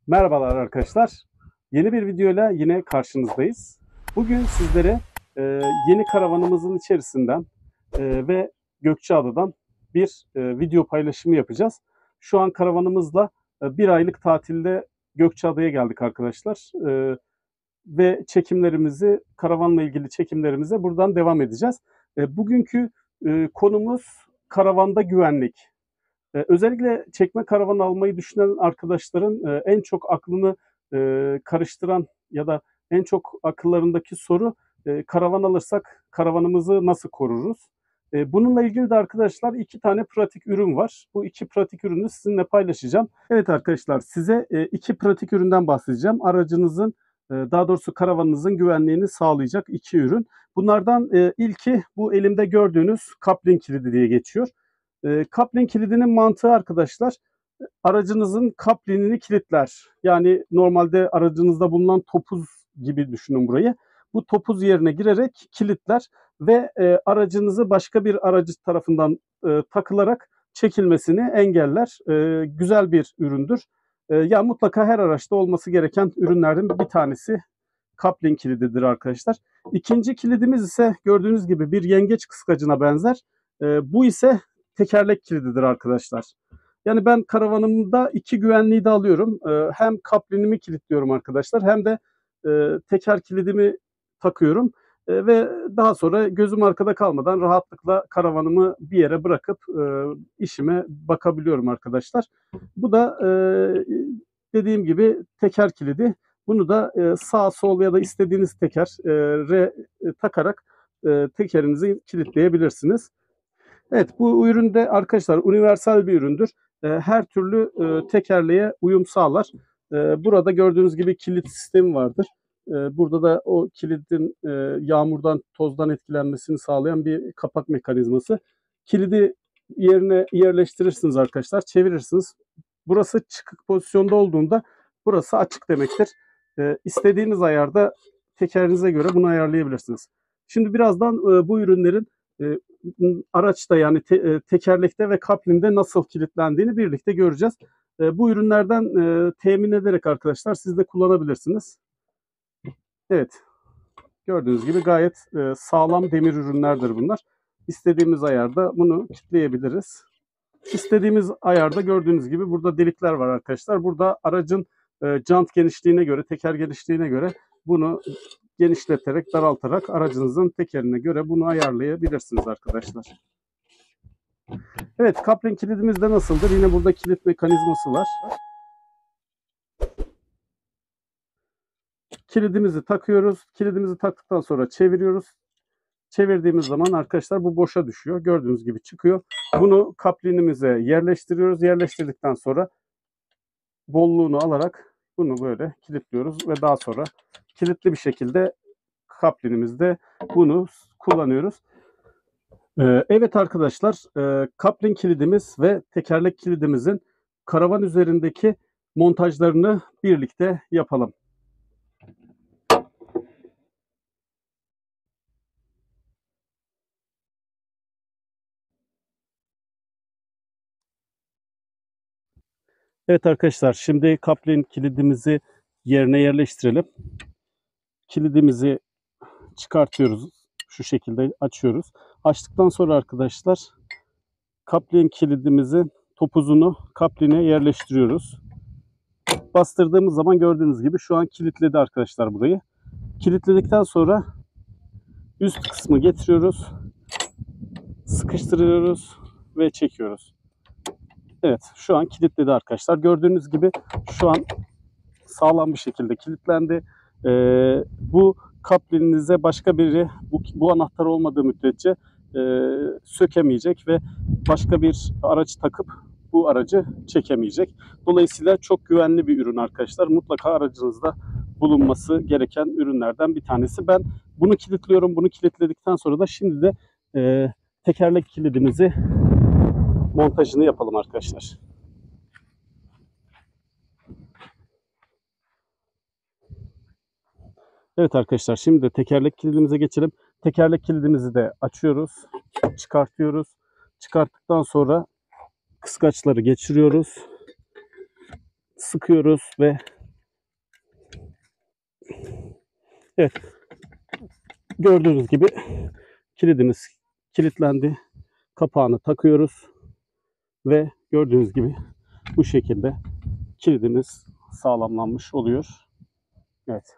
Merhabalar arkadaşlar. Yeni bir videoyla yine karşınızdayız. Bugün sizlere yeni karavanımızın içerisinden ve Gökçeada'dan bir video paylaşımı yapacağız. Şu an karavanımızla bir aylık tatilde Gökçeada'ya geldik arkadaşlar. Ve çekimlerimizi, karavanla ilgili çekimlerimize buradan devam edeceğiz. Bugünkü konumuz karavanda güvenlik. Özellikle çekme karavan almayı düşünen arkadaşların en çok aklını karıştıran ya da en çok akıllarındaki soru karavan alırsak karavanımızı nasıl koruruz? Bununla ilgili de arkadaşlar iki tane pratik ürün var. Bu iki pratik ürünü sizinle paylaşacağım. Evet arkadaşlar size iki pratik üründen bahsedeceğim. Aracınızın daha doğrusu karavanınızın güvenliğini sağlayacak iki ürün. Bunlardan ilki bu elimde gördüğünüz Kaplan kilidi diye geçiyor. Kaplan kilidinin mantığı arkadaşlar aracınızın kaplanini kilitler. Yani normalde aracınızda bulunan topuz gibi düşünün burayı. Bu topuz yerine girerek kilitler ve aracınızı başka bir aracı tarafından takılarak çekilmesini engeller. Güzel bir üründür. Ya mutlaka her araçta olması gereken ürünlerden bir tanesi Kaplan kilididir arkadaşlar. İkinci kilidimiz ise gördüğünüz gibi bir yengeç kıskacına benzer. Bu ise tekerlek kilididir arkadaşlar. Yani ben karavanımda iki güvenliği de alıyorum. Hem kaplanımı kilitliyorum arkadaşlar hem de teker kilidimi takıyorum. Ve daha sonra gözüm arkada kalmadan rahatlıkla karavanımı bir yere bırakıp işime bakabiliyorum arkadaşlar. Bu da dediğim gibi teker kilidi. Bunu da sağ sol ya da istediğiniz tekere takarak tekerinizi kilitleyebilirsiniz. Evet, bu ürün de arkadaşlar universal bir üründür. Her türlü tekerleğe uyum sağlar. Burada gördüğünüz gibi kilit sistemi vardır. Burada da o kilidin yağmurdan, tozdan etkilenmesini sağlayan bir kapak mekanizması. Kilidi yerine yerleştirirsiniz arkadaşlar, çevirirsiniz. Burası çıkık pozisyonda olduğunda burası açık demektir. İstediğiniz ayarda tekerinize göre bunu ayarlayabilirsiniz. Şimdi birazdan bu ürünlerin araçta yani tekerlekte ve kaplinde nasıl kilitlendiğini birlikte göreceğiz. Bu ürünlerden temin ederek arkadaşlar siz de kullanabilirsiniz. Evet, gördüğünüz gibi gayet sağlam demir ürünlerdir bunlar. İstediğimiz ayarda bunu kilitleyebiliriz. İstediğimiz ayarda gördüğünüz gibi burada delikler var arkadaşlar. Burada aracın jant genişliğine göre, teker genişliğine göre bunu genişleterek, daraltarak aracınızın tekerine göre bunu ayarlayabilirsiniz arkadaşlar. Evet, Kaplan kilidimiz de nasıldır? Yine burada kilit mekanizması var. Kilidimizi takıyoruz. Kilidimizi taktıktan sonra çeviriyoruz. Çevirdiğimiz zaman arkadaşlar bu boşa düşüyor. Gördüğünüz gibi çıkıyor. Bunu kaplanimize yerleştiriyoruz. Yerleştirdikten sonra bolluğunu alarak bunu böyle kilitliyoruz ve daha sonra kilitli bir şekilde kaplanimizde bunu kullanıyoruz. Evet arkadaşlar, Kaplan kilidimiz ve tekerlek kilidimizin karavan üzerindeki montajlarını birlikte yapalım. Evet arkadaşlar, şimdi Kaplan kilidimizi yerine yerleştirelim. Kilidimizi çıkartıyoruz. Şu şekilde açıyoruz. Açtıktan sonra arkadaşlar Kaplan kilidimizin topuzunu Kaplan'e yerleştiriyoruz. Bastırdığımız zaman gördüğünüz gibi şu an kilitledi arkadaşlar burayı. Kilitledikten sonra üst kısmı getiriyoruz. Sıkıştırıyoruz ve çekiyoruz. Evet, şu an kilitledi arkadaşlar. Gördüğünüz gibi şu an sağlam bir şekilde kilitlendi. Bu kaplaninize başka biri bu anahtar olmadığı müddetçe sökemeyecek ve başka bir araç takıp bu aracı çekemeyecek. Dolayısıyla çok güvenli bir ürün arkadaşlar. Mutlaka aracınızda bulunması gereken ürünlerden bir tanesi. Ben bunu kilitliyorum. Bunu kilitledikten sonra da şimdi de tekerlek kilidimizi montajını yapalım arkadaşlar. Evet arkadaşlar, şimdi de tekerlek kilidimize geçelim. Tekerlek kilidimizi de açıyoruz, çıkartıyoruz. Çıkarttıktan sonra kıskaçları geçiriyoruz, sıkıyoruz ve Evet. Gördüğünüz gibi kilidimiz kilitlendi. Kapağını takıyoruz ve gördüğünüz gibi bu şekilde kilidimiz sağlamlanmış oluyor. Evet.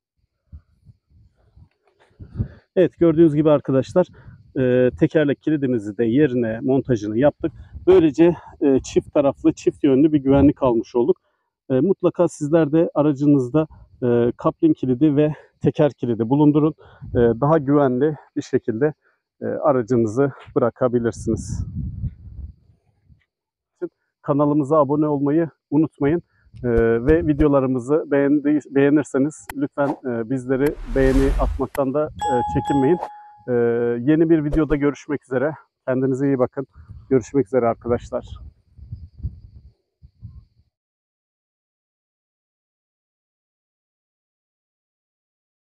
Evet, gördüğünüz gibi arkadaşlar tekerlek kilidimizi de yerine montajını yaptık. Böylece çift taraflı, çift yönlü bir güvenlik almış olduk. Mutlaka sizler de aracınızda kapling kilidi ve teker kilidi bulundurun. Daha güvenli bir şekilde aracınızı bırakabilirsiniz. Kanalımıza abone olmayı unutmayın. Ve videolarımızı beğenirseniz lütfen bizleri beğeni atmaktan da çekinmeyin. Yeni bir videoda görüşmek üzere. Kendinize iyi bakın. Görüşmek üzere arkadaşlar.